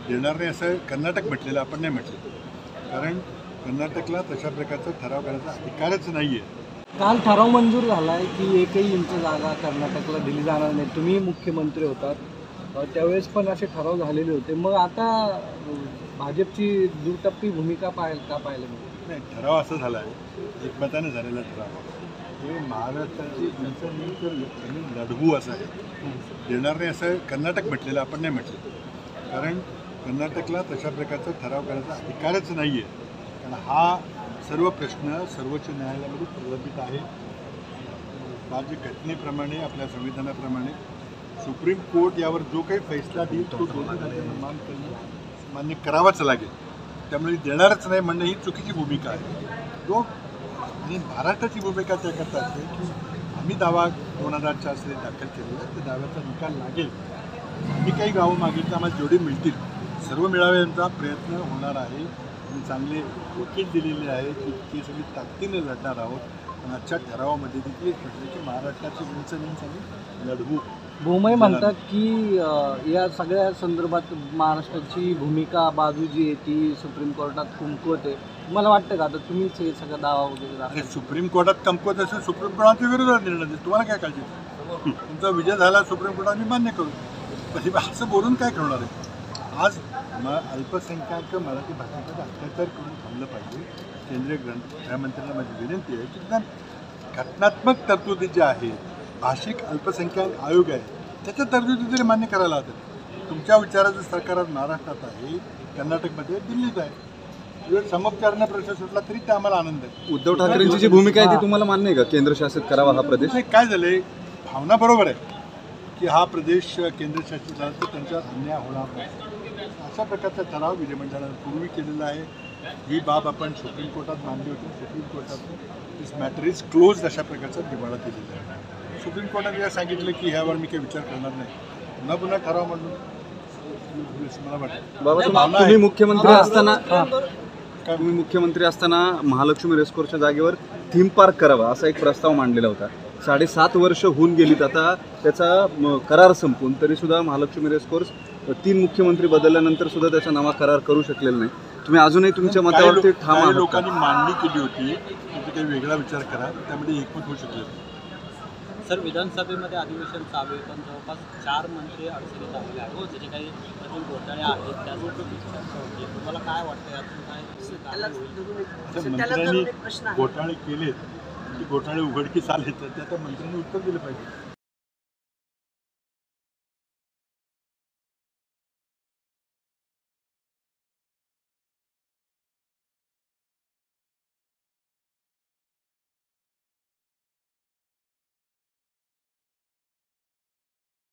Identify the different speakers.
Speaker 1: देणार नाही असं कर्नाटक म्हटलेलं आपण नाही म्हटलं, कारण कर्नाटकला तशा प्रकारचा ठराव करायचा अधिकारच नाही आहे.
Speaker 2: काल ठराव मंजूर झाला आहे की एकही इंच जागा कर्नाटकला दिली जाणार नाही. तुम्ही मुख्यमंत्री होतात त्यावेळेस पण असे ठराव झालेले होते. मग आता भाजपची दुटप्पी भूमिका पाहायला मिळते.
Speaker 1: नाही, ठराव असा झाला आहे, एकमताने झालेला ठराव. हे महाराष्ट्राची जमीन लढवू असं आहे, देणार नाही असं कर्नाटक म्हटलेलं आपण नाही म्हटलं, कारण कर्नाटकला तशा प्रकारचा ठराव करायचा अधिकारच नाही आहे. कारण हा सर्व प्रश्न सर्वोच्च न्यायालयामध्ये प्रलंबित आहे. राज्य घटनेप्रमाणे आपल्या संविधानाप्रमाणे सुप्रीम कोर्ट यावर जो काही फैसला देईल तो दोन्ही राज्यांना मान्य करावाच लागेल. त्यामुळे देणारच नाही म्हणणं ही चुकीची भूमिका आहे. आणि महाराष्ट्राची भूमिका त्याकरता असते की आम्ही दावा 2004 साली दाखल केलेला, त्या दाव्याचा निकाल लागेल. आम्ही काही गावं मागितली, आम्हाला जेवढे मिळतील सर्व मिळाव्यांचा प्रयत्न होणार आहे. आणि चांगले वकील दिलेले आहेत की ते सगळी ताकदीने लढणार आहोत. पण आजच्या ठरावामध्ये देखील म्हटलं की महाराष्ट्राची उंच आम्ही लढवू.
Speaker 2: भूमय म्हणतात की या सगळ्या संदर्भात महाराष्ट्राची भूमिका बाजू जी आहे ती सुप्रीम कोर्टात कमकुवत. मला वाटतं का आता तुम्हीच हे सगळा दावा वगैरे
Speaker 1: अरे सुप्रीम कोर्टात कमकुवत असेल, सुप्रीम कोर्टाच्या विरोधात निर्णय देईल. तुम्हाला काय काळजी? तुमचा विजय झाला सुप्रीम कोर्टात, आम्ही मान्य करू. म्हणजे असं बोलून काय करणार आहे? आज अल्पसंख्याक मराठी भाषेमध्ये अत्याचार करून थांबलं पाहिजे. केंद्रीय गृहमंत्र्यांना माझी विनंती आहे की घटनात्मक तरतुदी ज्या आहेत, भाषिक अल्पसंख्याक आयोग आहे, त्याच्या तरतुदी तरी मान्य करायला हव्यात. तुमच्या विचाराचं सरकार आज महाराष्ट्रात आहे, कर्नाटकमध्ये, दिल्लीत आहे. जर समुपचारानं प्रश्न सुटला तरी ते आम्हाला आनंद आहे.
Speaker 3: उद्धव ठाकरेंची जी भूमिका आहे ती तुम्हाला मान्य आहे का, केंद्रशासित करावा हा प्रदेश?
Speaker 1: काय झालंय, भावना बरोबर आहे की हा प्रदेश केंद्रशासित झाला तर त्यांच्यावर अन्याय होणार नाही. अशा प्रकारचा ठराव विधिमंडळानं पूर्वी केलेला आहे. ही बाब आपण सुप्रीम कोर्टात मांडली होती. सुप्रीम कोर्टात दिस मॅटर इज क्लोज अशा प्रकारचा निवाडा दिलेला आहे. सुप्रीम कोर्टाने या सांगितलं की ह्यावर मी काही विचार करणार नाही. पुन्हा ठराव मांडून मला वाटतं.
Speaker 3: बाबा तुम्ही मुख्यमंत्री असताना महालक्ष्मी रेसकोर्सच्या जागेवर थीम पार्क करावा असा एक प्रस्ताव मांडलेला होता. 7.5 वर्ष होऊन गेलीत आता त्याचा करार संपून, तरी सुद्धा महालक्ष्मी रेसकोर्स 3 मुख्यमंत्री बदलल्यानंतर सुद्धा त्याचा नवा करार करू शकलेला नाही. तुम्ही अजूनही तुमच्या मतावरती ठाम आहात?
Speaker 1: लोकांनी मांडणी केली होती, त्याचा काही वेगळा विचार करा, त्यामध्ये एकमत होऊ शकले.
Speaker 4: सर, विधानसभेमध्ये अधिवेशन चालू आहे, पण जवळपास 4 मंत्री अडचणीत आलेले आहेत, त्याचे काही घोटाळे आहेत. त्यासाठी तुम्हाला काय वाटतं, यातून काय
Speaker 1: मंत्र्यांनी घोटाळे केलेत, ते घोटाळे उघडकीस आले तर त्या मंत्र्यांनी उत्तर दिलं पाहिजे.